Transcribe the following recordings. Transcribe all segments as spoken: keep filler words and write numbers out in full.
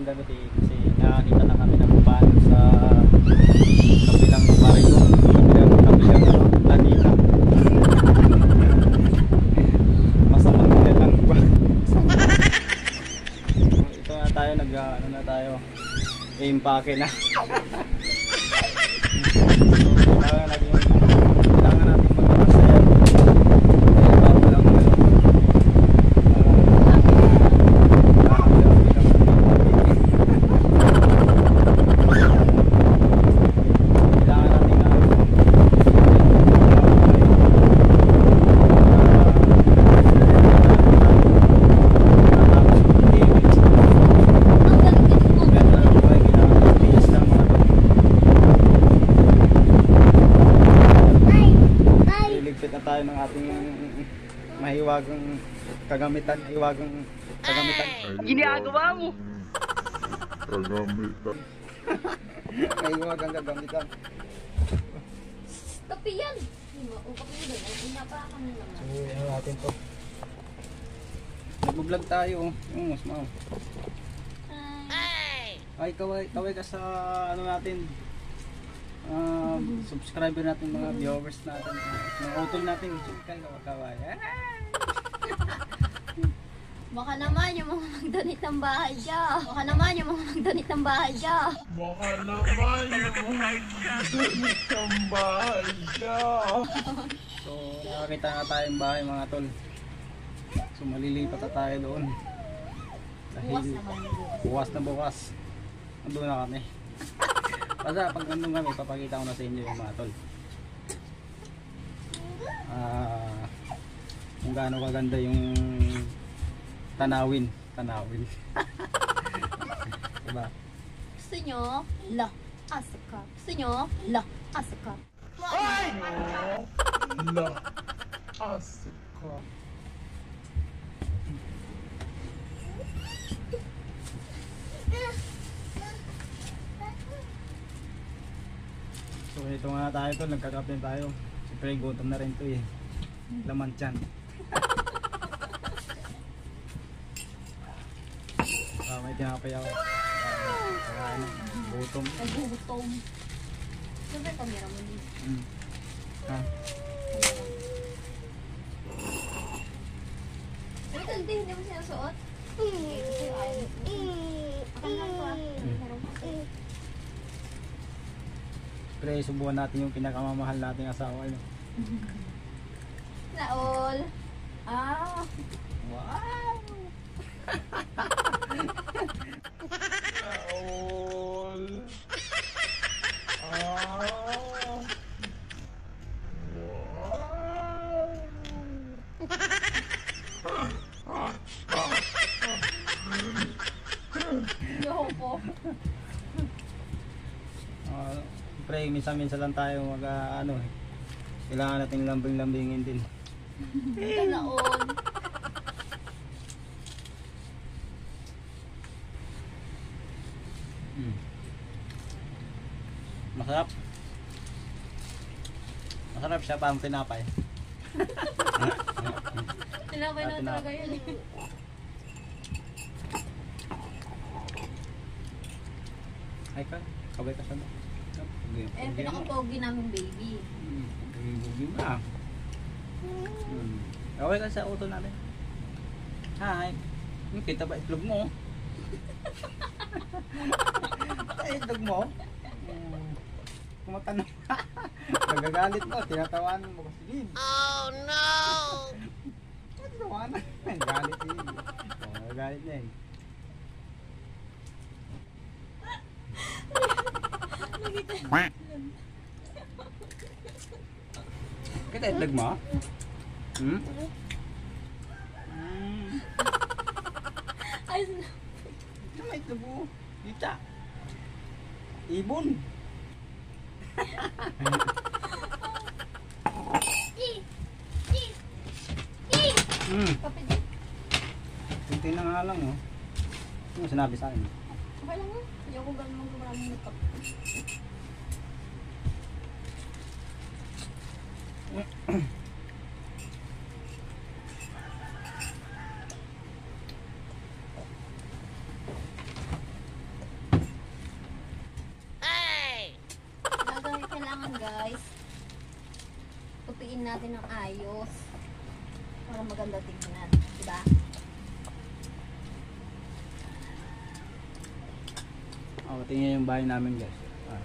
namin gamitin kasi nakakita na kami ng paano sa kabilang baryo, kabilang kabilang ano, planeta. Masamang nila lang ba? Ito na tayo, nag ano na tayo, i-impake na. Kailangan natin kailangan natin magpapasaya. Bago lang ano. Tayo ng ating mahiwagang kagamitan, mahiwagang kagamitan. Ginagawa mo! Kagamitan. Mahiwagang kagamitan. Kape yan! O kape yun doon, ay napakan na naman. So, ano natin to? Nag-vlog tayo, yung mas mau. Ay, kaway, kaway ka sa ano natin. Um, subscriber natin, mga viewers natin, mga utol natin, kaway kaway. Baka naman yung mga magdanit ng bahay dyan. Baka naman yung mga magdanit ng bahay dyan. Baka naman yung magdanit ng bahay dyan. So, nakakita nga tayong bahay mga tol. So, malilipat na tayo doon. Dahil Bukas naman yung bukas. bukas na bukas. Nandun na kami. Basta pag nandun kami, papakita ko na sa inyo yung mga tol. Ah, kung gaano kaganda yung tanawin. Tanawin. Diba? Gusto nyo? La, asaka. Gusto nyo? La, asaka. La, asika. So ito nga tayo tol, nagkakape tayo. Siyempre gutom na rin to eh. Laman tiyan. Ah, may tinapay ako. Ah, ano, gutom. Nagugutom. Siyempre kamera mo din. Mm. Ha? Ay, hindi, hindi mo sinusuot? Ito sa'yo, ayaw mo. Akan lang ko ah. Pre, subukan natin yung pinakamamahal nating asawa. Ano? Naol. Ah. Wow! Naol. Ah. Yoko. Uh, pre, minsan-minsan lang tayo mag uh, ano eh. Kailangan nating lambing-lambingin din. Ito naol. Hmm. Masarap. Masarap siya, parang tinapay. Tinapay na talaga yun eh. Ay ka, kabay ka sa ba? Eh, pinaka-pogi namin baby. Hmm, bugi mo na. Hmm. Okay ka sa auto natin. Hi. Hmm, kita ba itlog mo? Ay, itlog mo? Hmm. Kumatanong. Nagagalit mo, tinatawanan mo kasi din. Oh no! Tinatawanan. Galit din. Oh, nagagalit niya eh. Kita itlog mo? Hmm? Hmm. Ay, Ito may itlog mo. Dita. Ibon. Hmm. kapit din. Kunti na nga lang oh. Ano sinabi sa akin? Okay lang yun. Ayoko ganun mong maraming makeup. yan guys. Tupiin natin ng ayos. Para maganda tignan. Diba? Oh, tingnan yung bahay namin guys. Ah.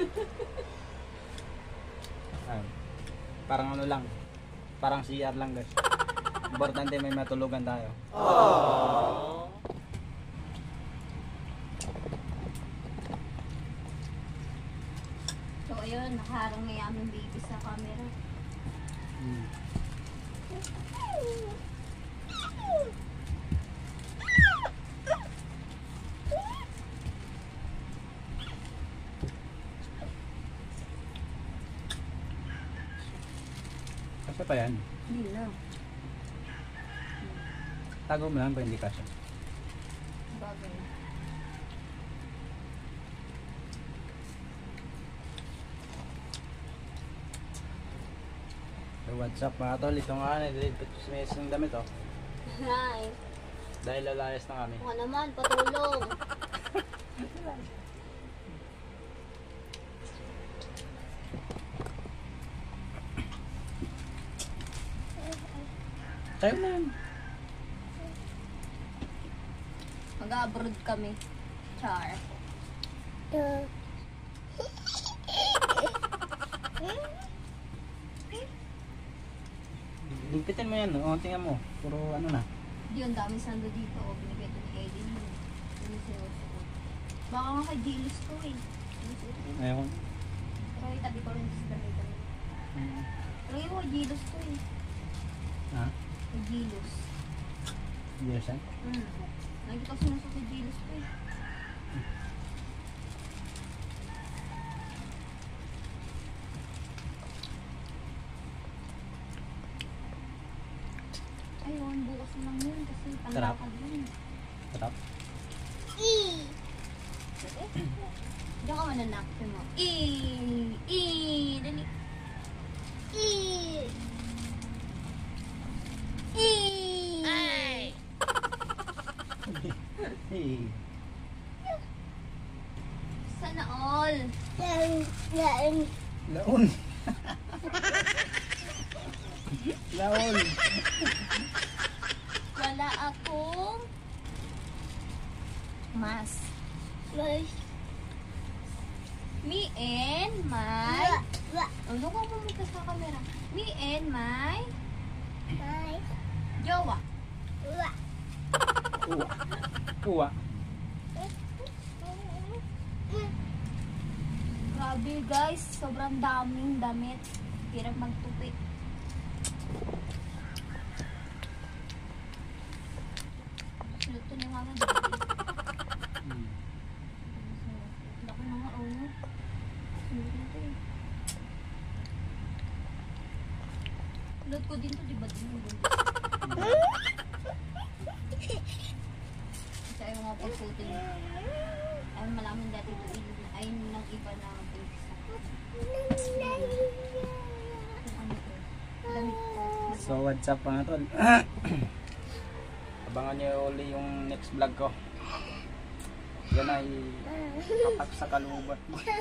Ah. Parang ano lang. Parang C R lang guys. Importante may matulugan tayo. So ayun, nakaharang na yung aming baby sa camera. Hmm. Kasi pa yan. Hindi na. Tago mo lang pa hindi kasya. Bagay. So what's up mga tol? Ito nga na-delete ko sa mess ng damit oh. Hi. Dahil lalayas na kami. Ako naman, patulong. Tayo na yan. Mag-abroad kami. Char. Ligpitin mo yan oh. Tingnan mo. Puro ano na. Di ang dami sando dito. O, binigay ito ni Aiden. Ano sinusuot? Baka nga kay Gilos to eh. Sinusuot eh. Ayun. Pero itabi ko rin sa damit. Hmm. Pero yung kay Gilos to eh. Ha? Kay Gilos. Yes eh? Hmm. Nakikita ko sinusuot kay Gilos to eh. Ayun, bukas na lang yun kasi Sarap. panglakad yun. Sarap. Diyan ka mananak mo. E, E, dali. E, E. Ay! Hey. Sana all. Laon. Laon. Wala akong mas. Me and my ano ka mo magkas sa camera? Me and my jowa. Kuha. Kuha. Grabe guys, sobrang daming damit. Hirap magtupi. Luto na nga nga dito. Hmm. Laki na nga, oh. Sunod na to eh. Load ko din to, di ba din yung buntis? Kasi ayaw nga pagsutin. Ayaw malaman dati ito, ayun ng iba na buntis na. Ano to? Damit ko. So what's up mga tol? Abangan nyo uli yung next vlog ko. Yan ay kapak sa kalubat.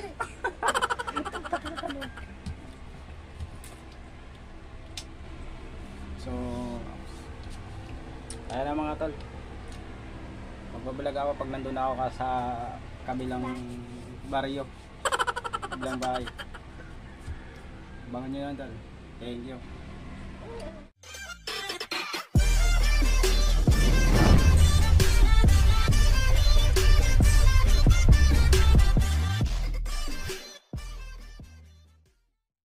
So ayan na mga tol. Magbablog ako pag nandun ako ka sa kabilang baryo. Kabilang bahay. Abangan nyo yan tol. Thank you.